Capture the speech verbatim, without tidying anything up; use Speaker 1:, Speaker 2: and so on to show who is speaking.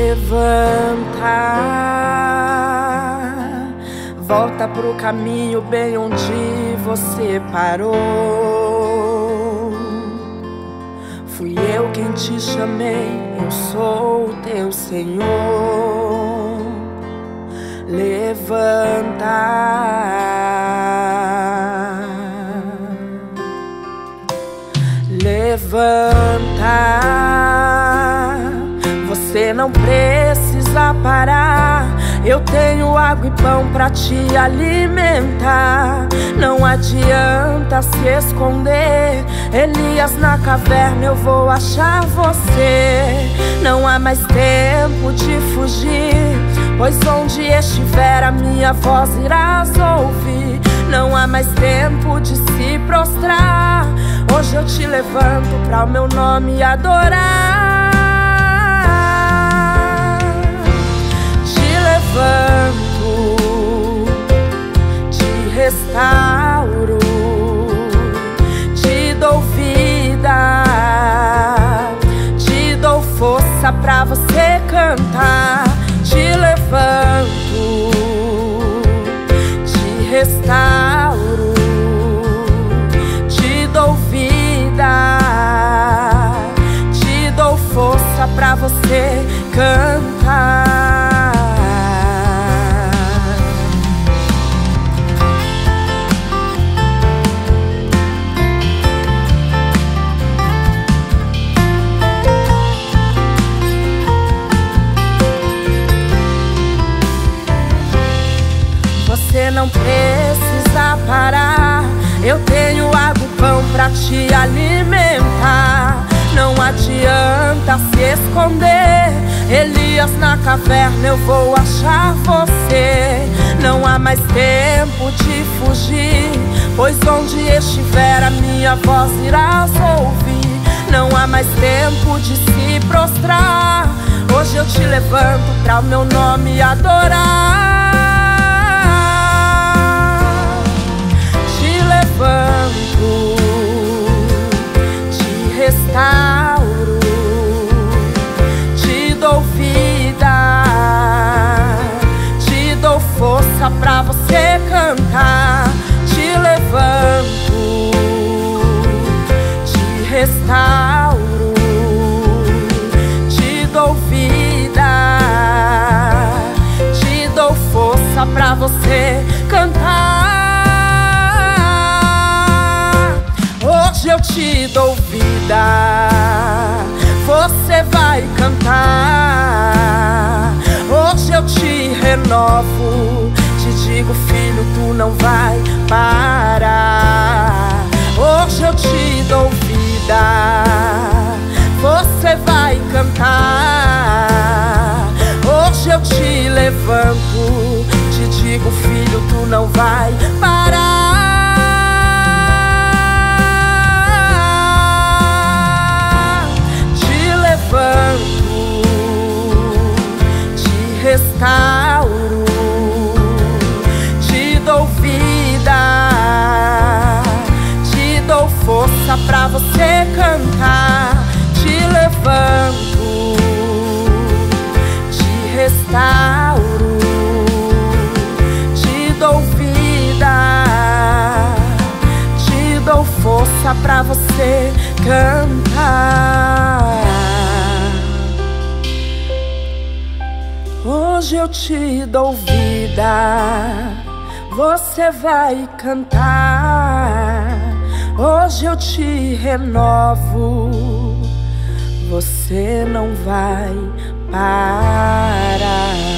Speaker 1: Levanta, volta pro caminho bem onde você parou. Fui eu quem te chamei, eu sou o teu Senhor. Levanta, levanta. Você não precisa parar. Eu tenho água e pão pra te alimentar. Não adianta se esconder. Elias na caverna, eu vou achar você. Não há mais tempo de fugir, pois onde estiver a minha voz irás ouvir. Não há mais tempo de se prostrar. Hoje eu te levanto pra o meu nome adorar. Levanto, te restauro, te dou vida, te dou força pra você cantar. Te levanto, te restauro, te dou vida, te dou força pra você cantar. Você não precisa parar. Eu tenho água e pão pra te alimentar. Não adianta se esconder. Elias na caverna, eu vou achar você. Não há mais tempo de fugir, pois onde estiver a minha voz irás ouvir. Não há mais tempo de se prostrar. Hoje eu te levanto pra o meu nome adorar. Levanto, te restauro, te dou vida, te dou força pra você cantar. Te levanto, te restauro, te dou vida, te dou força pra você cantar. Hoje eu te dou vida, você vai cantar. Hoje eu te renovo, te digo, filho, tu não vai parar. Hoje eu te dou vida, você vai cantar. Hoje eu te levanto, te digo, filho, tu não vai parar. Levanto, te restauro, te dou vida, te dou força pra você cantar. Te levanto, te restauro, te dou vida, te dou força pra você cantar. Hoje eu te dou vida, você vai cantar. Hoje eu te renovo, você não vai parar.